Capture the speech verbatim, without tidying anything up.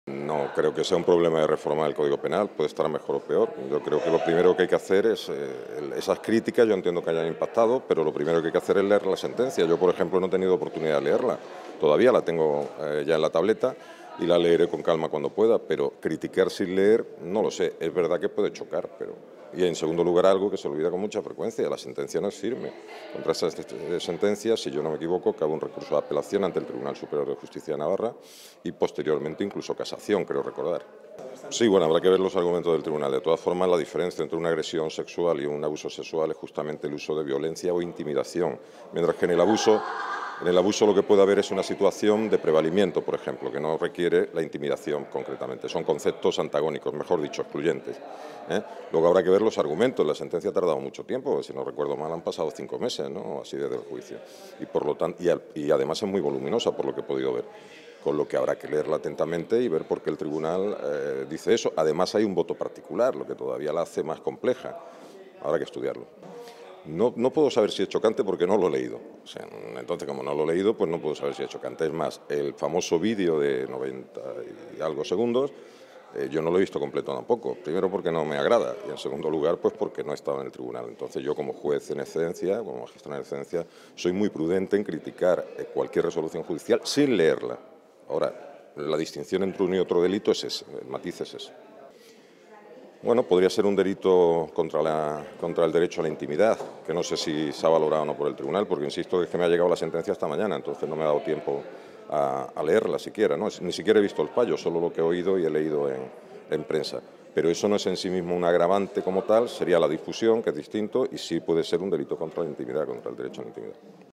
No creo que sea un problema de reformar el Código Penal, puede estar mejor o peor. Yo creo que lo primero que hay que hacer es, eh, esas críticas, yo entiendo que hayan impactado, pero lo primero que hay que hacer es leer la sentencia. Yo, por ejemplo, no he tenido oportunidad de leerla, todavía la tengo eh, ya en la tableta y la leeré con calma cuando pueda, pero criticar sin leer, no lo sé, es verdad que puede chocar, pero... Y en segundo lugar, algo que se olvida con mucha frecuencia, la sentencia no es firme. Contra esa sentencia, si yo no me equivoco, cabe un recurso de apelación ante el Tribunal Superior de Justicia de Navarra y posteriormente incluso casación, creo recordar. Sí, bueno, habrá que ver los argumentos del tribunal. De todas formas, la diferencia entre una agresión sexual y un abuso sexual es justamente el uso de violencia o intimidación, mientras que en el abuso, en el abuso lo que puede haber es una situación de prevalimiento, por ejemplo, que no requiere la intimidación concretamente. Son conceptos antagónicos, mejor dicho, excluyentes. ¿eh? Luego habrá que ver los argumentos. La sentencia ha tardado mucho tiempo, si no recuerdo mal, han pasado cinco meses, ¿no? Así desde el juicio. Y, por lo tanto, y, al, y además es muy voluminosa, por lo que he podido ver. Con lo que habrá que leerla atentamente y ver por qué el tribunal eh, dice eso. Además hay un voto particular, lo que todavía la hace más compleja. Habrá que estudiarlo. No, no puedo saber si es chocante porque no lo he leído. O sea, entonces, como no lo he leído, pues no puedo saber si es chocante. Es más, el famoso vídeo de noventa y algo segundos, eh, yo no lo he visto completo tampoco. Primero porque no me agrada y en segundo lugar, pues porque no he estado en el tribunal. Entonces yo como juez en excedencia, como magistrado en excedencia, soy muy prudente en criticar cualquier resolución judicial sin leerla. Ahora, la distinción entre uno y otro delito es ese, el matiz es ese. Bueno, podría ser un delito contra, la, contra el derecho a la intimidad, que no sé si se ha valorado o no por el tribunal, porque insisto, es que me ha llegado la sentencia esta mañana, entonces no me ha dado tiempo a, a leerla siquiera, ¿no? Ni siquiera he visto el fallo, solo lo que he oído y he leído en, en prensa. Pero eso no es en sí mismo un agravante como tal, sería la difusión, que es distinto, y sí puede ser un delito contra la intimidad, contra el derecho a la intimidad.